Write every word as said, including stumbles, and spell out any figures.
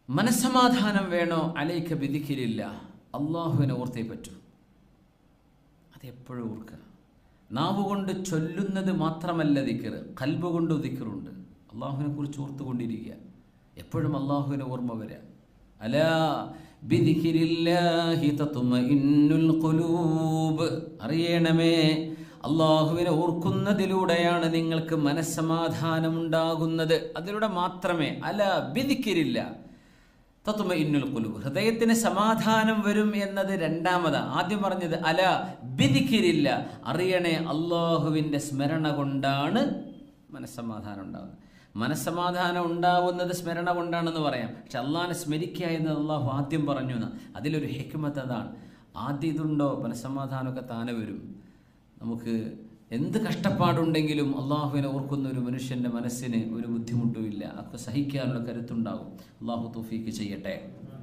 മനസ്സമാധാനം വേണോ? അലൈക ബിദിക്രില്ലാഹ്, അള്ളാഹുവിനെ ഓർത്തേ പറ്റൂ. അതെപ്പോഴും ഓർക്കുക. നാവ് കൊണ്ട് ചൊല്ലുന്നത് മാത്രമല്ല ദിക്ർ, ഖൽബ് കൊണ്ട് ദിക്റുണ്ട്. അള്ളാഹുവിനെ കുറിച്ച് ഓർത്തുകൊണ്ടിരിക്കുക, എപ്പോഴും അള്ളാഹുവിനെ ഓർമ്മ വരിക. അലാ ബിദിക്രില്ലാഹി തത്മഇന്നുൽ ഖുലൂബ്, അറിയണമേ അള്ളാഹുവിനെ ഓർക്കുന്നതിലൂടെയാണ് നിങ്ങൾക്ക് മനസ്സമാധാനം ഉണ്ടാകുന്നത്. അതിലൂടെ മാത്രമേ. അലാ ബിദിക്രില്ലാഹ് തത്മഇന്നുൽ ഖുലൂബ്, ഹൃദയത്തിന് സമാധാനം വരും എന്നത് രണ്ടാമതാ. ആദ്യം പറഞ്ഞത് അലാ ബിദിക്രില്ലാഹ്, അറിയണേ അള്ളാഹുവിൻ്റെ സ്മരണ കൊണ്ടാണ് മനസ്സമാധാനം ഉണ്ടാകുന്നത്. മനസ്സമാധാനം ഉണ്ടാവുന്നത് സ്മരണ കൊണ്ടാണെന്ന് പറയാം, പക്ഷെ അള്ളാഹിനെ സ്മരിക്കുക എന്നത് അള്ളാഹു ആദ്യം പറഞ്ഞു എന്ന്. അതിലൊരു ഹിക്മത്ത് അതാണ്. ആദ്യം ഇതുണ്ടോ മനസ്സമാധാനമൊക്കെ താനെ വരും. നമുക്ക് എന്ത് കഷ്ടപ്പാടുണ്ടെങ്കിലും അള്ളാഹുവിനെ ഓർക്കുന്ന ഒരു മനുഷ്യൻ്റെ മനസ്സിന് ഒരു ബുദ്ധിമുട്ടുമില്ല, ഒക്കെ സഹിക്കാനുള്ള കരുത്തുണ്ടാകും. അള്ളാഹു തൗഫീക്ക് ചെയ്യട്ടെ.